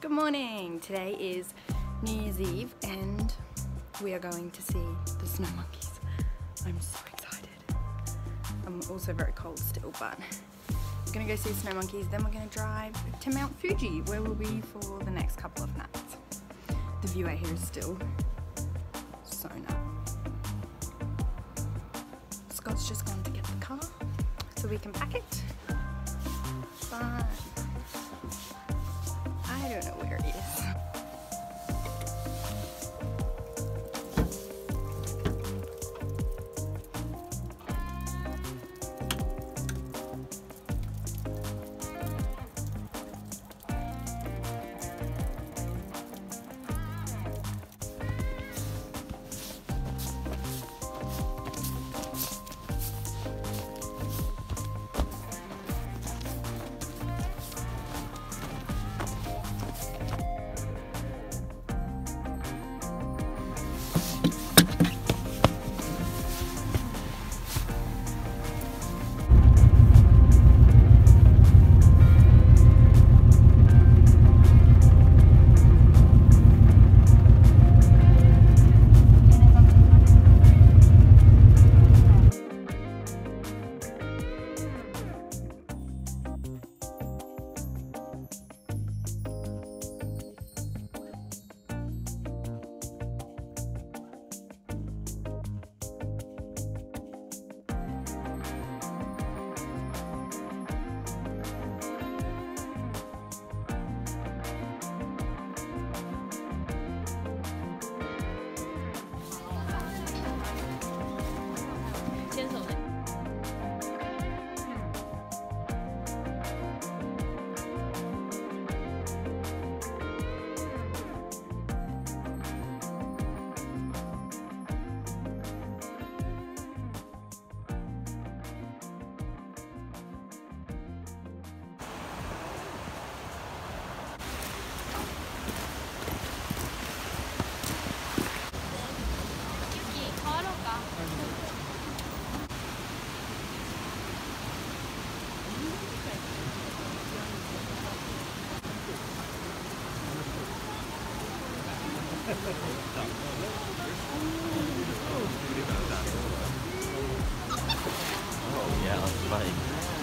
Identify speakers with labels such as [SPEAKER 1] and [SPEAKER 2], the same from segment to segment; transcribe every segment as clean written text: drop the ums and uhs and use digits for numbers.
[SPEAKER 1] Good morning! Today is New Year's Eve and we are going to see the snow monkeys. I'm so excited. I'm also very cold still, but we're gonna go see the snow monkeys, then we're gonna drive to Mount Fuji where we'll be for the next couple of nights. The view out here is still so nice. Scott's just gone to get the car so we can pack it, but I don't know where it is.
[SPEAKER 2] Oh yeah, on the bike.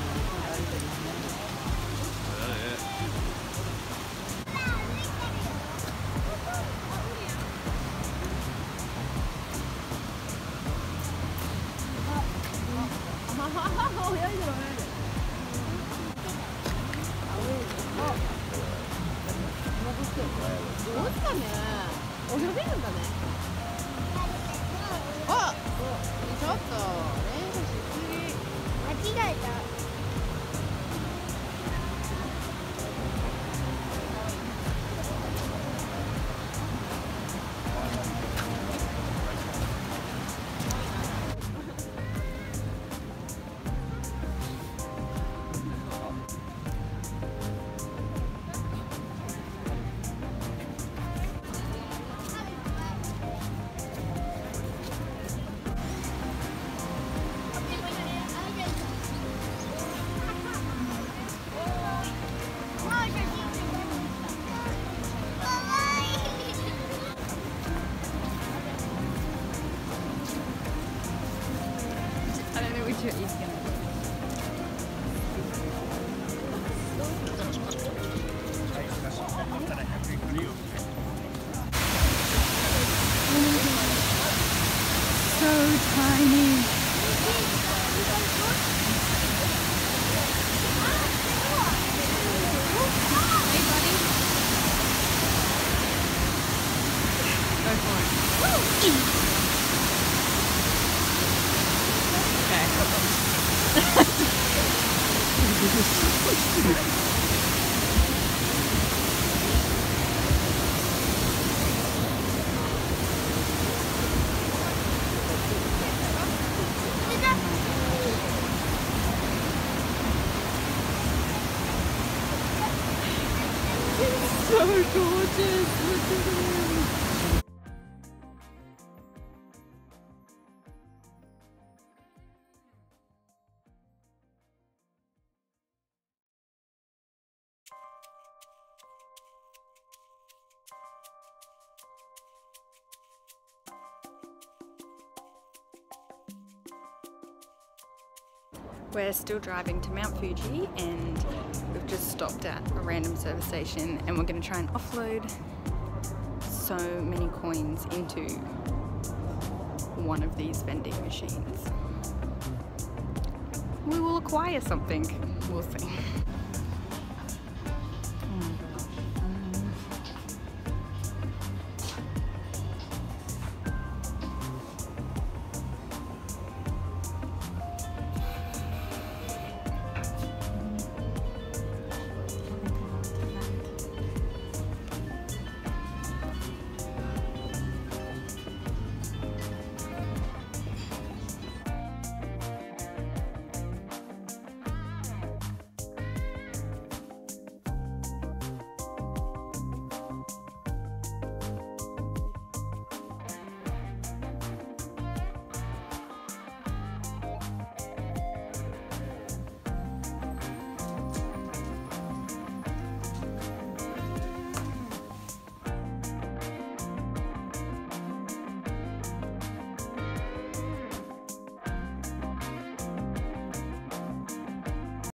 [SPEAKER 1] I don't know which one he's gonna do. So tiny. Go for it. So gorgeous, look at him. We're still driving to Mount Fuji and we've just stopped at a random service station and we're going to try and offload so many coins into one of these vending machines. We will acquire something, we'll see.